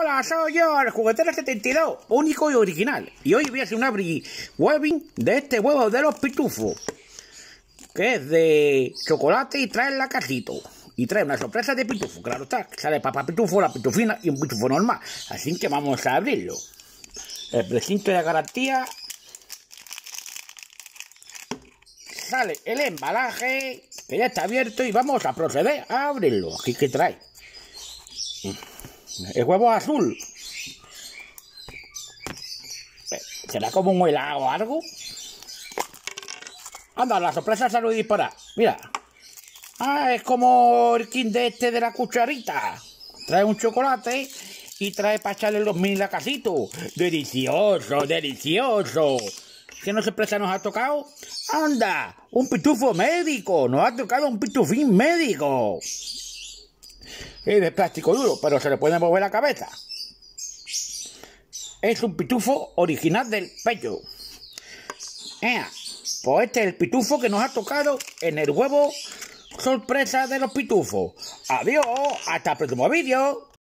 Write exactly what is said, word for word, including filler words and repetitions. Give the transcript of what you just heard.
Hola, soy yo, el juguetero setenta y dos, único y original. Y hoy voy a hacer un abri-webbing de este huevo de los pitufos, que es de chocolate y trae el lacasito. Y trae una sorpresa de pitufo, claro está. Sale papá pitufo, la pitufina y un pitufo normal. Así que vamos a abrirlo. El precinto de garantía. Sale el embalaje, que ya está abierto, y vamos a proceder a abrirlo. Aquí que trae el huevo azul. ¿Será como un helado o algo? Anda, la sorpresa se lo voy a disparar. Mira. Ah, es como el king de este de la cucharita. Trae un chocolate y trae para echarle los mini lacasitos. ¡Delicioso, delicioso! ¿Qué no sorpresa nos ha tocado? ¡Anda! ¡Un pitufo médico! ¡Nos ha tocado un pitufín médico! Es de plástico duro, pero se le puede mover la cabeza. Es un pitufo original del pecho. ¡Ea! Pues este es el pitufo que nos ha tocado en el huevo sorpresa de los pitufos. Adiós, hasta el próximo vídeo.